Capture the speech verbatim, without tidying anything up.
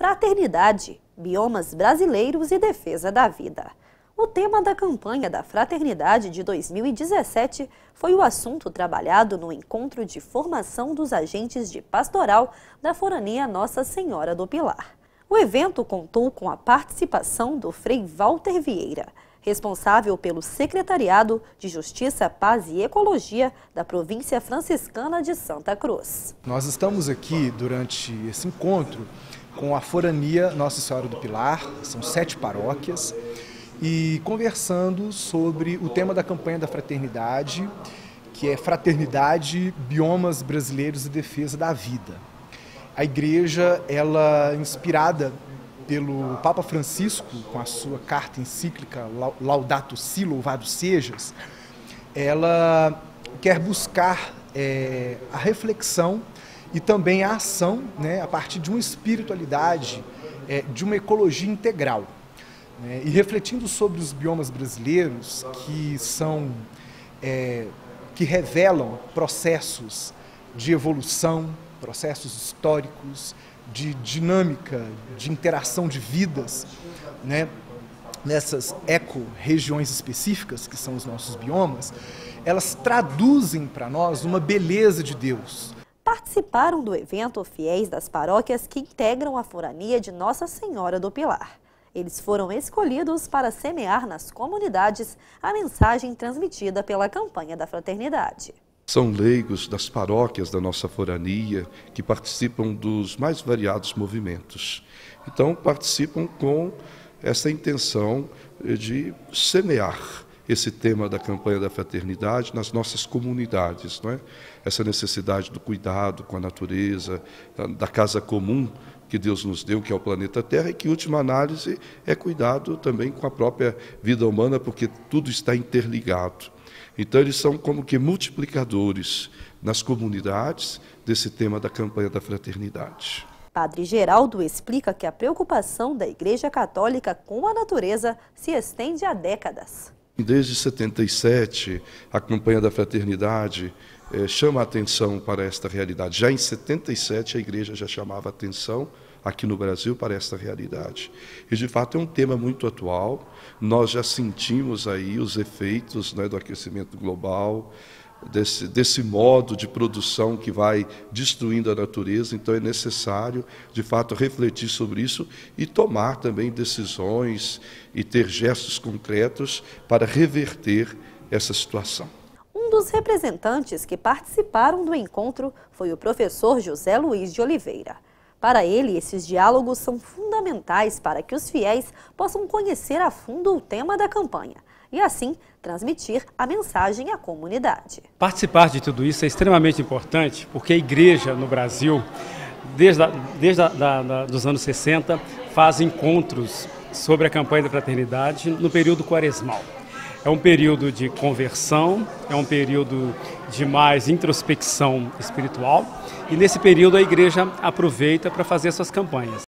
Fraternidade, biomas brasileiros e defesa da vida. O tema da campanha da Fraternidade de dois mil e dezessete foi o assunto trabalhado no encontro de formação dos agentes de pastoral da Forania Nossa Senhora do Pilar. O evento contou com a participação do Frei Walter Vieira, responsável pelo Secretariado de Justiça, Paz e Ecologia da Província Franciscana de Santa Cruz. Nós estamos aqui durante esse encontro com a Forania Nossa Senhora do Pilar, são sete paróquias, e conversando sobre o tema da campanha da Fraternidade, que é Fraternidade, Biomas Brasileiros e Defesa da Vida. A igreja, ela inspirada pelo Papa Francisco, com a sua carta encíclica Laudato Si, Louvado Sejas, ela quer buscar é, a reflexão e também a ação, né, a partir de uma espiritualidade, é, de uma ecologia integral. Né, e refletindo sobre os biomas brasileiros, que são, é, que revelam processos de evolução, processos históricos, de dinâmica, de interação de vidas, né, nessas eco-regiões específicas, que são os nossos biomas, elas traduzem para nós uma beleza de Deus. Participaram do evento fiéis das paróquias que integram a Forania de Nossa Senhora do Pilar. Eles foram escolhidos para semear nas comunidades a mensagem transmitida pela campanha da Fraternidade. São leigos das paróquias da nossa forania que participam dos mais variados movimentos. Então, participam com essa intenção de semear esse tema da campanha da fraternidade nas nossas comunidades, não é? Essa necessidade do cuidado com a natureza, da casa comum que Deus nos deu, que é o planeta Terra, e que, em última análise, é cuidado também com a própria vida humana, porque tudo está interligado. Então, eles são como que multiplicadores nas comunidades desse tema da campanha da fraternidade. Padre Geraldo explica que a preocupação da Igreja Católica com a natureza se estende há décadas. Desde setenta e sete, a campanha da fraternidade eh, chama a atenção para esta realidade. Já em setenta e sete, a Igreja já chamava a atenção aqui no Brasil para esta realidade. E, de fato, é um tema muito atual. Nós já sentimos aí os efeitos, né, do aquecimento global, desse, desse modo de produção que vai destruindo a natureza. Então, é necessário, de fato, refletir sobre isso e tomar também decisões e ter gestos concretos para reverter essa situação. Um dos representantes que participaram do encontro foi o professor José Luiz de Oliveira. Para ele, esses diálogos são fundamentais para que os fiéis possam conhecer a fundo o tema da campanha e, assim, transmitir a mensagem à comunidade. Participar de tudo isso é extremamente importante porque a igreja no Brasil, desde, a, desde a, da, da, dos anos sessenta, faz encontros sobre a campanha da fraternidade no período quaresmal. É um período de conversão, é um período de mais introspecção espiritual e nesse período a igreja aproveita para fazer suas campanhas.